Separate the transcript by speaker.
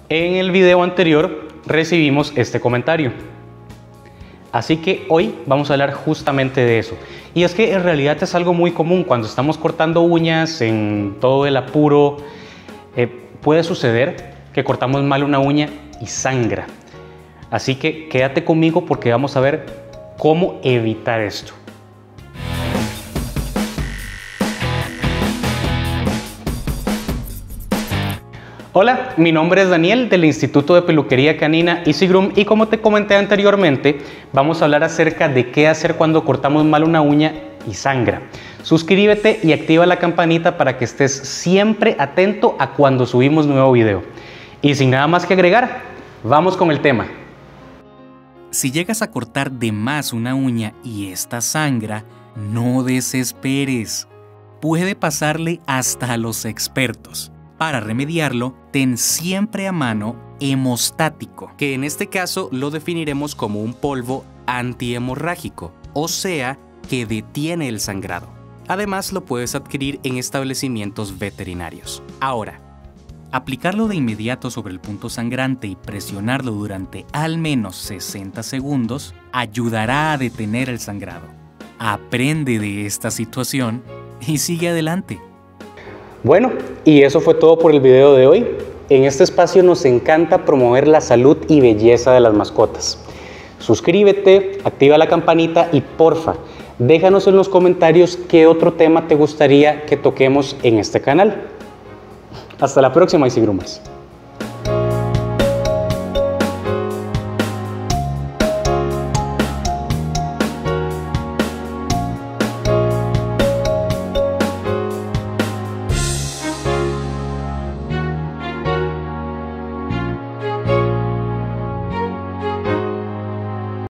Speaker 1: En el video anterior recibimos este comentario. Así que hoy vamos a hablar justamente de eso. Y es que en realidad es algo muy común cuando estamos cortando uñas en todo el apuro. Puede suceder que cortamos mal una uña y sangra. Así que quédate conmigo porque vamos a ver cómo evitar esto. Hola, mi nombre es Daniel del Instituto de Peluquería Canina Easy Groom y como te comenté anteriormente, vamos a hablar acerca de qué hacer cuando cortamos mal una uña y sangra. Suscríbete y activa la campanita para que estés siempre atento a cuando subimos nuevo video. Y sin nada más que agregar, vamos con el tema.
Speaker 2: Si llegas a cortar de más una uña y esta sangra, no desesperes. Puede pasarle hasta a los expertos. Para remediarlo, ten siempre a mano hemostático, que en este caso lo definiremos como un polvo antihemorrágico, o sea, que detiene el sangrado. Además, lo puedes adquirir en establecimientos veterinarios. Ahora, aplicarlo de inmediato sobre el punto sangrante y presionarlo durante al menos 60 segundos ayudará a detener el sangrado. Aprende de esta situación y sigue adelante.
Speaker 1: Bueno, y eso fue todo por el video de hoy. En este espacio nos encanta promover la salud y belleza de las mascotas. Suscríbete, activa la campanita y porfa, déjanos en los comentarios qué otro tema te gustaría que toquemos en este canal. Hasta la próxima, Easy Groomers.